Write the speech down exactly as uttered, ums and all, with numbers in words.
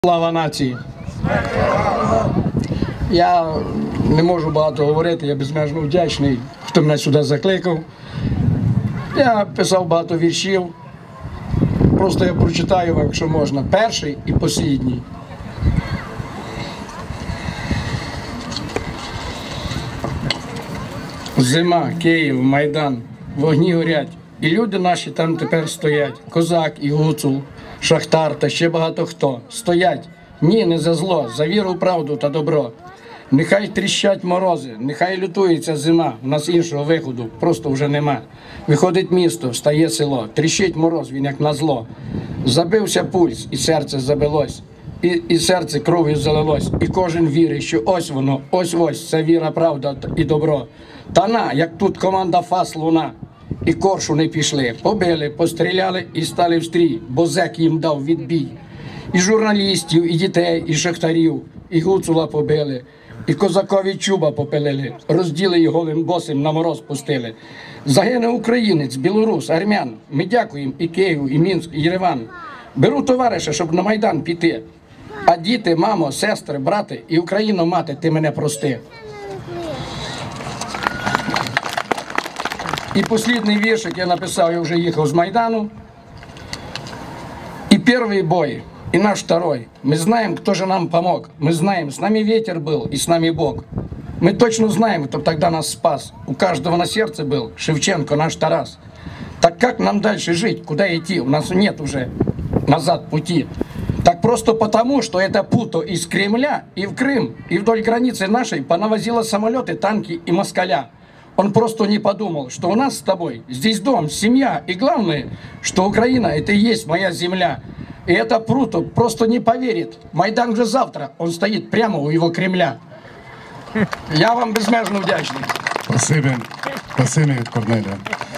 Слава нації! Я не можу багато говорити, я безмежно вдячний, хто мене сюди закликав. Я писав багато віршів, просто я прочитаю вам, якщо можна, перший і останній. Зима, Київ, Майдан, вогні горять, і люди наші там тепер стоять. Козак і Гуцул, Шахтар та ще багато хто стоять. Ні, не за зло, за віру, правду та добро. Нехай тріщать морози, нехай лютується зима, в нас іншого виходу просто вже нема. Виходить місто, встає село, тріщить мороз, він як назло. Забився пульс, і серце забилось, і, і серце кров'ю залилось, і кожен вірить, що ось воно, ось-ось, це віра, правда і добро. Та на, як тут команда ФАС луна, і коршуни пішли, побили, постріляли і стали в стрій, бо зек їм дав відбій. І журналістів, і дітей, і шахтарів, і Гуцула побили, і козакові чуба попилили, розділи й голим босим на мороз пустили. Загине українець, білорус, армян, ми дякуємо і Києву, і Мінськ, і Єреван. Беру товариша, щоб на Майдан піти, а діти, мамо, сестри, брати і Україну мати, ти мене прости. І останній віршик я написав, я вже їхав з Майдану. И первый бой, и наш второй. Мы знаем, кто же нам помог. Мы знаем, с нами ветер был, и с нами Бог. Мы точно знаем, кто тогда нас спас. У каждого на сердце был Шевченко, наш Тарас. Так как нам дальше жить, куда идти? У нас нет уже назад пути. Так просто потому, что это путо из Кремля и в Крым, и вдоль границы нашей понавозило самолеты, танки и москаля. Он просто не подумал, что у нас с тобой здесь дом, семья. И главное, что Украина – это и есть моя земля. И это Пруто просто не поверит. Майдан уже завтра, он стоит прямо у его Кремля. Я вам безмежно вдячний. Спасибо. Спасибо, Корнелія.